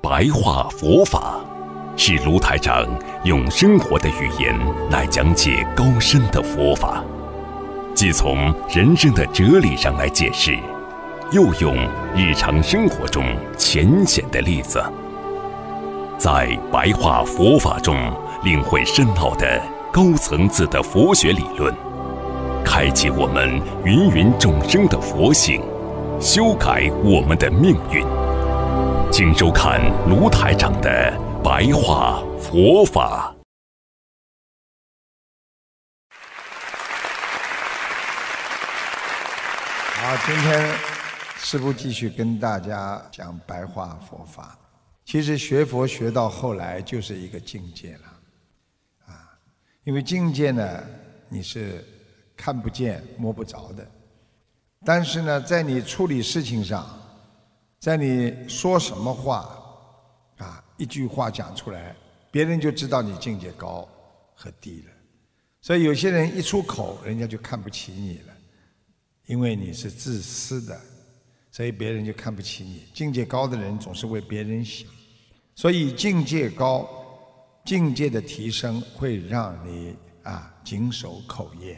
白话佛法，是卢台长用生活的语言来讲解高深的佛法，既从人生的哲理上来解释，又用日常生活中浅显的例子，在白话佛法中领会深奥的高层次的佛学理论，开启我们芸芸众生的佛性，修改我们的命运。请收看卢台长的白话佛法。 好，今天师父继续跟大家讲白话佛法。其实学佛学到后来就是一个境界了，因为境界呢，你是看不见摸不着的，但是呢，在你处理事情上，在你说什么话一句话讲出来，别人就知道你境界高和低了。所以有些人一出口，人家就看不起你了，因为你是自私的，所以别人就看不起你。境界高的人总是为别人想，所以境界高，境界的提升会让你谨守口业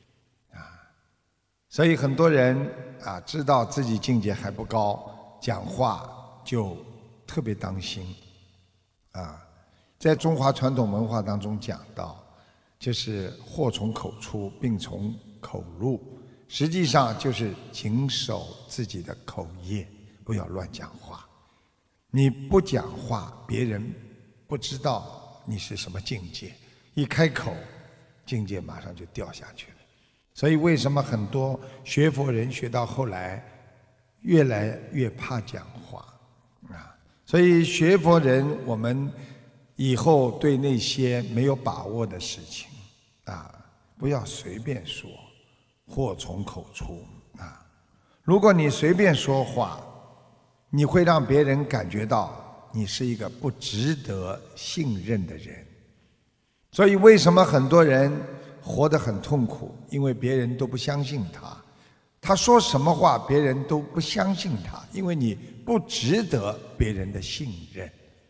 所以很多人知道自己境界还不高，讲话就特别当心在中华传统文化当中讲到，就是祸从口出，病从口入，实际上就是谨守自己的口业，不要乱讲话。你不讲话，别人不知道你是什么境界，一开口，境界马上就掉下去了。所以为什么很多学佛人学到后来越来越怕讲话所以学佛人，我们以后对那些没有把握的事情不要随便说，祸从口出如果你随便说话，你会让别人感觉到你是一个不值得信任的人。所以为什么很多人活得很痛苦？因为别人都不相信他，他说什么话别人都不相信他，因为你不值得别人的信任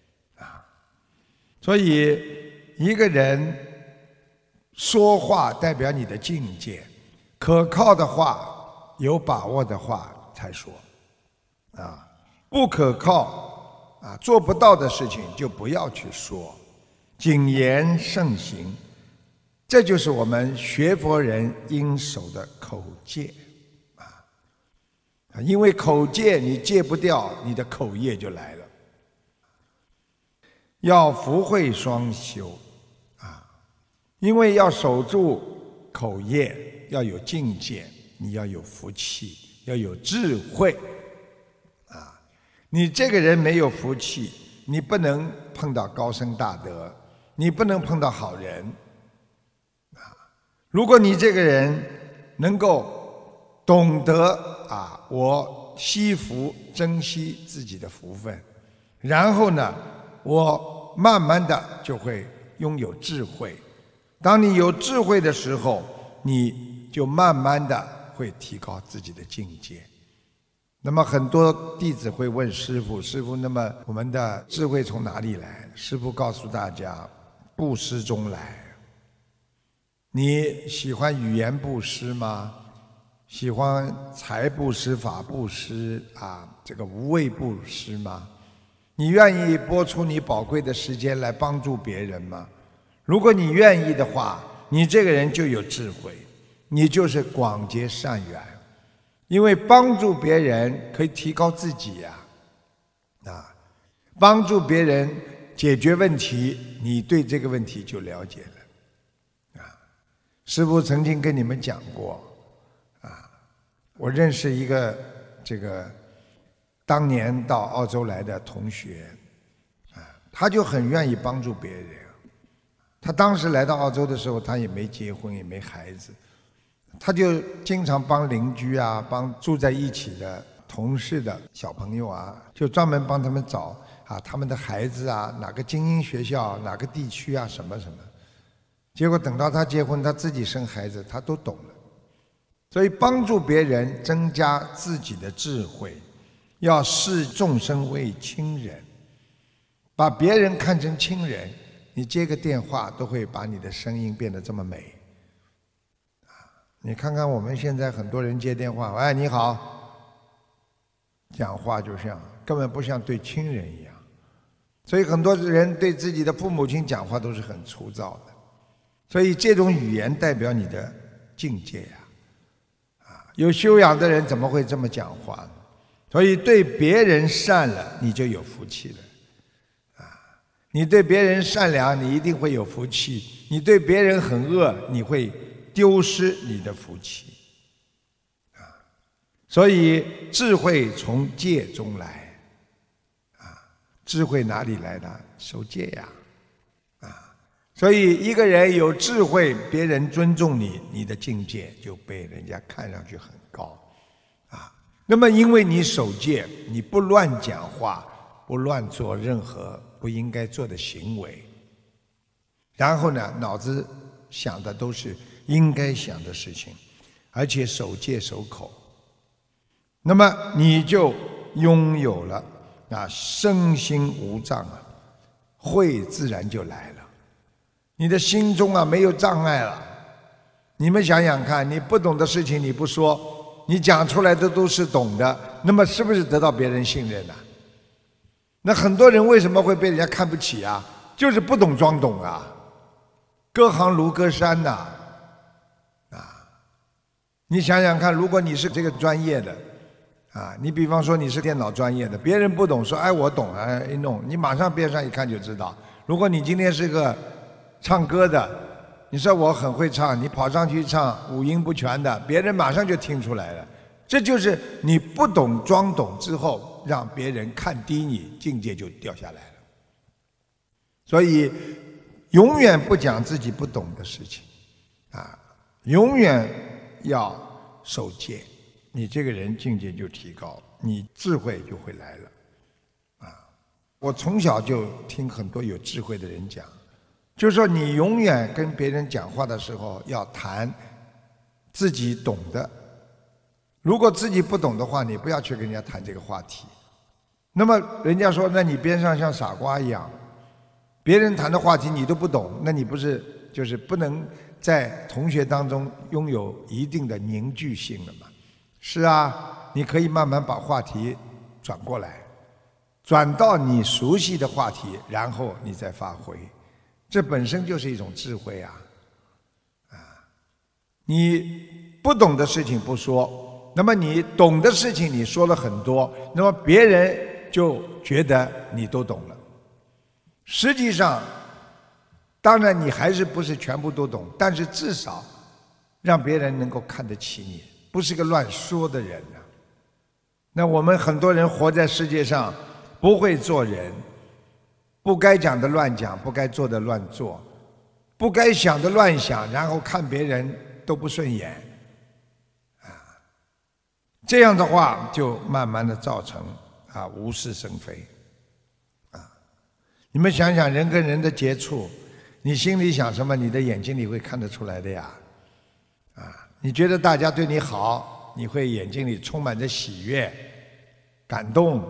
所以一个人说话代表你的境界，可靠的话，有把握的话才说不可靠做不到的事情就不要去说，谨言慎行，这就是我们学佛人应守的口戒因为口戒你戒不掉，你的口业就来了。要福慧双修因为要守住口业，要有境界，你要有福气，要有智慧你这个人没有福气，你不能碰到高僧大德，你不能碰到好人如果你这个人能够懂得我惜福，珍惜自己的福分，然后呢，我慢慢的就会拥有智慧。当你有智慧的时候，你就慢慢的会提高自己的境界。那么很多弟子会问师父，师父，那么我们的智慧从哪里来？师父告诉大家，布施中来。你喜欢语言布施吗？喜欢财布施、法布施这个无畏布施吗？你愿意拨出你宝贵的时间来帮助别人吗？如果你愿意的话，你这个人就有智慧，你就是广结善缘。因为帮助别人可以提高自己帮助别人解决问题，你对这个问题就了解了师父曾经跟你们讲过我认识一个当年到澳洲来的同学他就很愿意帮助别人。他当时来到澳洲的时候，他也没结婚，也没孩子，他就经常帮邻居帮住在一起的同事的小朋友就专门帮他们找他们的孩子哪个精英学校，哪个地区什么什么。结果等到他结婚，他自己生孩子，他都懂了。所以帮助别人，增加自己的智慧，要视众生为亲人。 把别人看成亲人，你接个电话都会把你的声音变得这么美。你看看我们现在很多人接电话，喂，你好，讲话就像根本不像对亲人一样。所以很多人对自己的父母亲讲话都是很粗糙的。所以这种语言代表你的境界呀。有修养的人怎么会这么讲话呢？所以对别人善了，你就有福气了。你对别人善良，你一定会有福气；你对别人很恶，你会丢失你的福气。所以智慧从戒中来。智慧哪里来的？守戒呀。所以一个人有智慧，别人尊重你，你的境界就被人家看上去很高。那么因为你守戒，你不乱讲话，不乱做任何不应该做的行为，然后呢，脑子想的都是应该想的事情，而且守戒守口，那么你就拥有了身心无障慧自然就来了。你的心中没有障碍了。你们想想看，你不懂的事情你不说，你讲出来的都是懂的，那么是不是得到别人信任呢？那很多人为什么会被人家看不起啊？就是不懂装懂啊，隔行如隔山呐。你想想看，如果你是这个专业的你比方说你是电脑专业的，别人不懂说哎我懂一弄，你马上边上一看就知道。如果你今天是个唱歌的，你说我很会唱，你跑上去唱五音不全的，别人马上就听出来了。这就是你不懂装懂之后，让别人看低你，境界就掉下来了。所以永远不讲自己不懂的事情永远要守戒，你这个人境界就提高，你智慧就会来了我从小就听很多有智慧的人讲，就是说你永远跟别人讲话的时候要谈自己懂的，如果自己不懂的话，你不要去跟人家谈这个话题。那么人家说，那你边上像傻瓜一样，别人谈的话题你都不懂，那你不是就是不能在同学当中拥有一定的凝聚性了吗？是啊，你可以慢慢把话题转过来，转到你熟悉的话题，然后你再发挥，这本身就是一种智慧你不懂的事情不说，那么你懂的事情你说了很多，那么别人就觉得你都懂了。实际上当然你还是不是全部都懂，但是至少让别人能够看得起你，不是个乱说的人那我们很多人活在世界上，不会做人，不该讲的乱讲，不该做的乱做，不该想的乱想，然后看别人都不顺眼这样的话就慢慢的造成无事生非你们想想，人跟人的接触，你心里想什么，你的眼睛里会看得出来的呀你觉得大家对你好，你会眼睛里充满着喜悦感动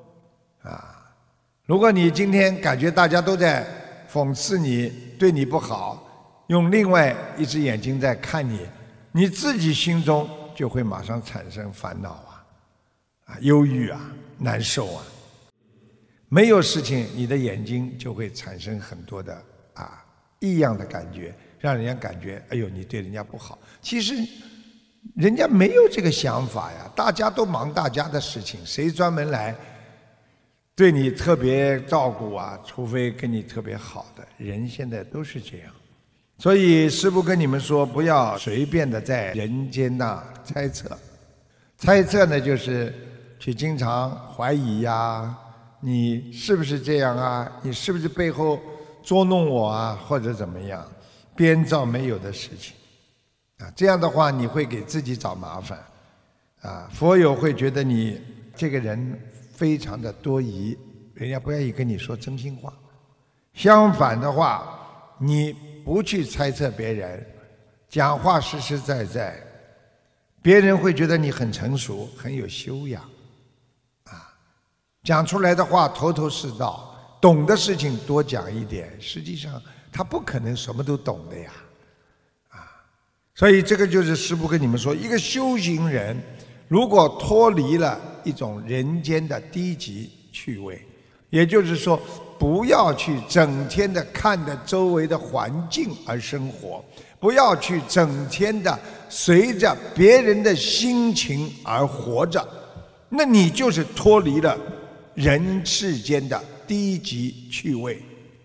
如果你今天感觉大家都在讽刺你，对你不好，用另外一只眼睛在看你，你自己心中就会马上产生烦恼忧郁难受没有事情，你的眼睛就会产生很多的异样的感觉，让人家感觉哎呦你对人家不好，其实人家没有这个想法呀，大家都忙大家的事情，谁专门来对你特别照顾除非跟你特别好的人，现在都是这样。所以师父跟你们说，不要随便的在人间猜测。猜测呢，就是去经常怀疑你是不是这样你是不是背后捉弄我或者怎么样，编造没有的事情这样的话你会给自己找麻烦佛友会觉得你这个人非常的多疑，人家不愿意跟你说真心话。相反的话，你不去猜测别人，讲话实实在在，别人会觉得你很成熟，很有修养讲出来的话头头是道， 懂的事情多讲一点，实际上他不可能什么都懂的呀，所以这个就是师父跟你们说，一个修行人如果脱离了一种人间的低级趣味，也就是说不要去整天的看着周围的环境而生活，不要去整天的随着别人的心情而活着，那你就是脱离了人世间的低级趣味。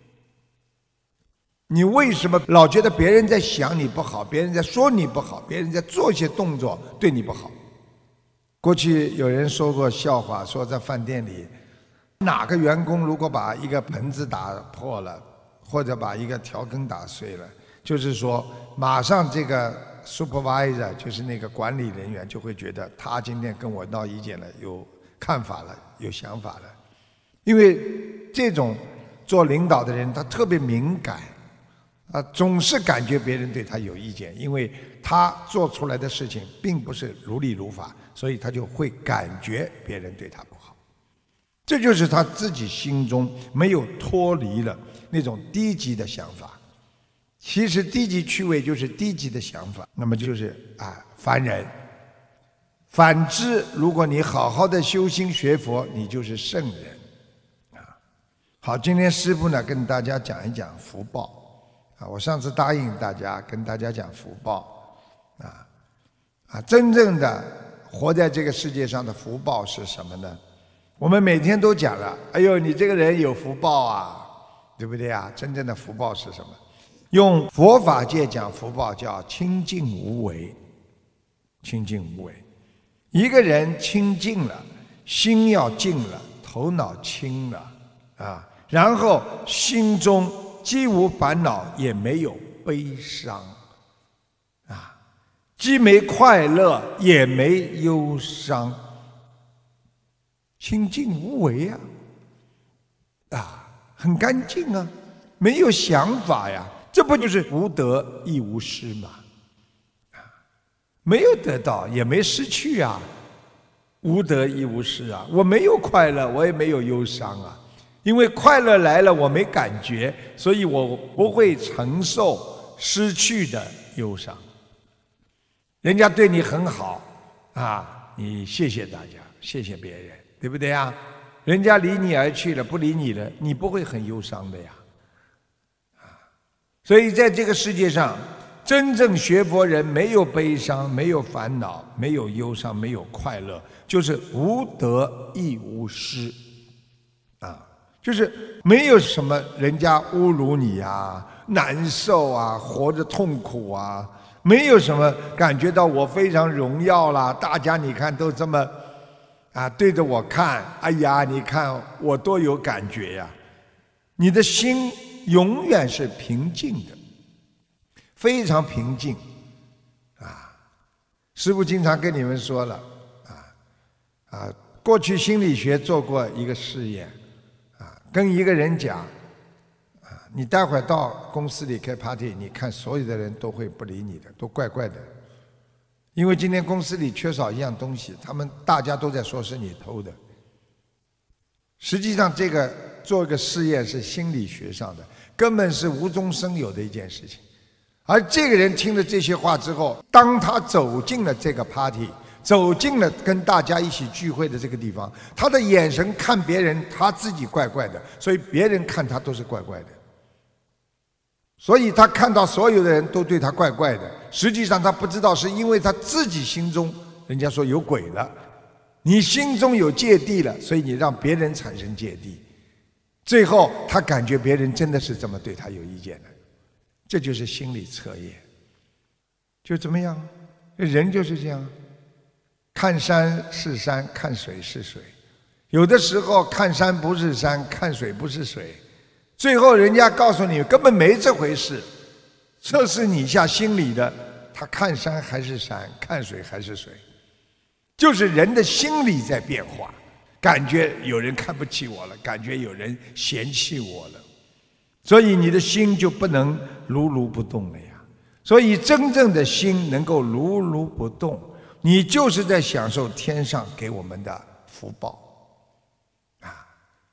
你为什么老觉得别人在想你不好，别人在说你不好，别人在做些动作对你不好？过去有人说过笑话，说在饭店里哪个员工如果把一个盆子打破了，或者把一个调羹打碎了，就是说马上这个 supervisor 就是那个管理人员就会觉得他今天跟我闹意见了，有看法了，有想法了。因为这种做领导的人他特别敏感，总是感觉别人对他有意见，因为他做出来的事情并不是如理如法，所以他就会感觉别人对他不好。这就是他自己心中没有脱离了那种低级的想法。其实低级趣味就是低级的想法，那么就是凡人。反之，如果你好好的修心学佛，你就是圣人。好，今天师父呢跟大家讲一讲福报。我上次答应大家跟大家讲福报，真正的活在这个世界上的福报是什么呢？我们每天都讲了，哎呦，你这个人有福报啊，对不对啊？真正的福报是什么？用佛法界讲福报叫清净无为。清净无为，一个人清净了，心要静了，头脑清了然后心中既无烦恼，也没有悲伤，既没快乐，也没忧伤，清净无为很干净啊，没有想法呀，这不就是无得亦无失吗？没有得到，也没失去啊，无得亦无失啊，我没有快乐，我也没有忧伤啊。因为快乐来了我没感觉，所以我不会承受失去的忧伤。人家对你很好你谢谢大家，谢谢别人，对不对啊？人家离你而去了，不理你了，你不会很忧伤的呀。所以在这个世界上，真正学佛人没有悲伤，没有烦恼，没有忧伤，没有快乐，就是无得亦无失就是没有什么人家侮辱你难受活着痛苦没有什么感觉到我非常荣耀啦，大家你看都这么对着我看，哎呀，你看我多有感觉呀。你的心永远是平静的，非常平静师父经常跟你们说了过去心理学做过一个试验跟一个人讲你待会儿到公司里开 party， 你看所有的人都会不理你的，都怪怪的，因为今天公司里缺少一样东西，大家都在说是你偷的。实际上这个做一个试验是心理学上的，根本是无中生有的一件事情。而这个人听了这些话之后，当他走进了这个 party，走进了跟大家一起聚会的这个地方，他的眼神看别人，他自己怪怪的，所以别人看他都是怪怪的。所以他看到所有的人都对他怪怪的，实际上他不知道是因为他自己心中，人家说有鬼了，你心中有芥蒂了，所以你让别人产生芥蒂，最后他感觉别人真的是这么对他有意见的，这就是心理测验。就怎么样？人就是这样。看山是山，看水是水，有的时候看山不是山，看水不是水，最后人家告诉你根本没这回事，测试你一下心里的，他看山还是山，看水还是水，就是人的心理在变化，感觉有人看不起我了，感觉有人嫌弃我了，所以你的心就不能如如不动了呀。所以真正的心能够如如不动，你就是在享受天上给我们的福报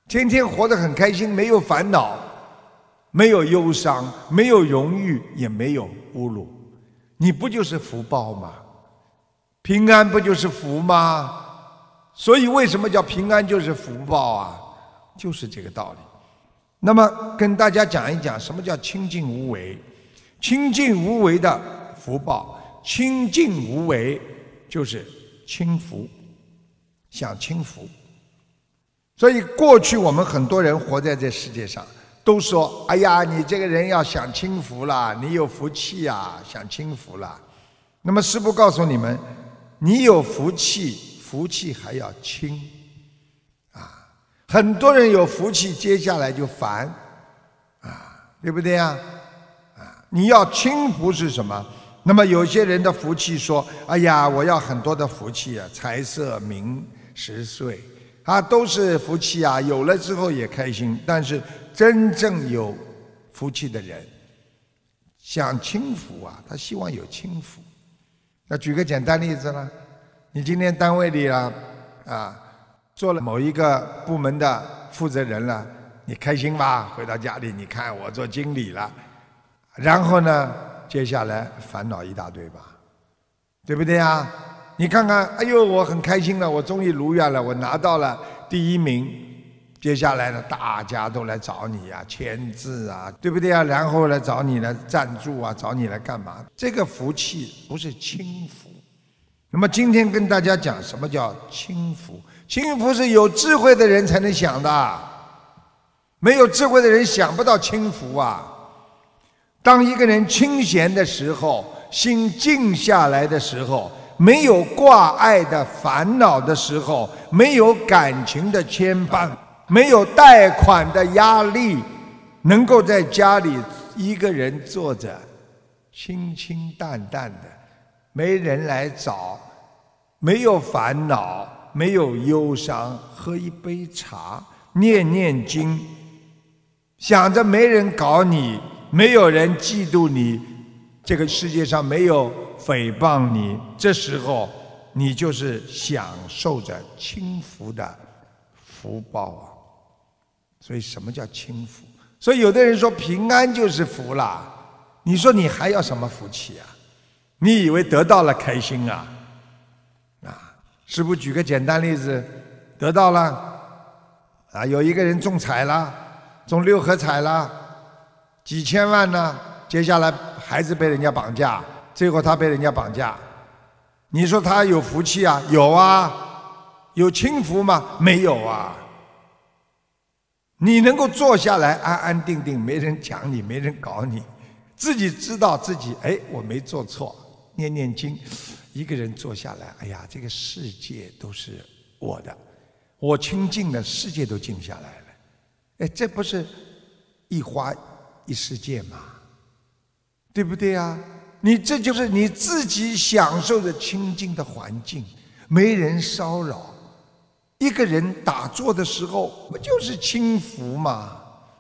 天天活得很开心，没有烦恼，没有忧伤，没有荣誉，也没有侮辱，你不就是福报吗？平安不就是福吗？所以为什么叫平安就是福报啊？就是这个道理。那么跟大家讲一讲什么叫清净无为。清净无为的福报，清净无为就是轻福，享清福。所以过去我们很多人活在这世界上，都说：“哎呀，你这个人要享清福了，你有福气啊，享清福了。”那么师父告诉你们，你有福气，福气还要轻啊。很多人有福气，接下来就烦啊，对不对呀？你要轻福是什么？那么有些人的福气说：“哎呀，我要很多的福气啊，财色名食睡啊，都是福气啊，有了之后也开心。”但是真正有福气的人，想轻福啊，他希望有轻福。那举个简单例子啦，你今天单位里啊做了某一个部门的负责人了，你开心吧？回到家里，你看我做经理了。然后呢，接下来烦恼一大堆吧，对不对啊？你看看，哎呦，我很开心了，我终于如愿了，我拿到了第1名。接下来呢，大家都来找你啊，签字啊，对不对啊？然后来找你来赞助啊，找你来干嘛？这个福气不是轻福。那么今天跟大家讲什么叫轻福？轻福是有智慧的人才能想的，没有智慧的人想不到轻福啊。当一个人清闲的时候，心静下来的时候，没有挂碍的烦恼的时候，没有感情的牵绊，没有贷款的压力，能够在家里一个人坐着，清清淡淡的，没人来找，没有烦恼，没有忧伤，喝一杯茶，念念经，想着没人搞你，没有人嫉妒你，这个世界上没有诽谤你，这时候你就是享受着轻福的福报啊。所以什么叫轻福？所以有的人说平安就是福啦，你说你还要什么福气啊？你以为得到了开心啊？师父举个简单例子，得到了有一个人中彩了，中6合彩了，几千万呢，接下来孩子被人家绑架，最后他被人家绑架，你说他有福气啊？有啊。有轻福吗？没有啊。你能够坐下来安安定定，没人讲你，没人搞你，自己知道自己我没做错，念念经，一个人坐下来，哎呀，这个世界都是我的，我清净了，世界都静下来了，这不是一花一世界吗？对不对啊？你这就是你自己享受的清净的环境，没人骚扰，一个人打坐的时候不就是轻福吗？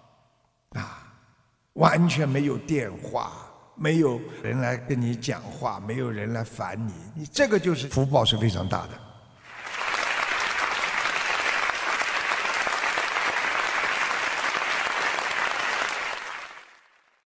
完全没有电话，没有人来跟你讲话，没有人来烦你，你这个就是福报是非常大的。